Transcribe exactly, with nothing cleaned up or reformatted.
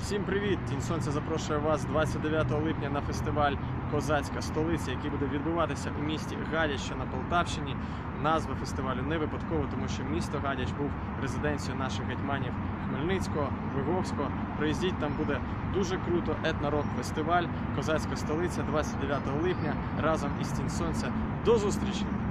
Всім привіт! Тінь Сонця запрошує вас двадцять дев'ятого липня на фестиваль «Козацька столиця», який буде відбуватися у місті Гадяч, що на Полтавщині. Назва фестивалю не випадково, тому що місто Гадяч був резиденцією наших гетьманів Хмельницького, Виговського. Приїздіть, там буде дуже круто, етно-рок-фестиваль «Козацька столиця» двадцять дев'ятого липня разом із Тінь Сонця. До зустрічі!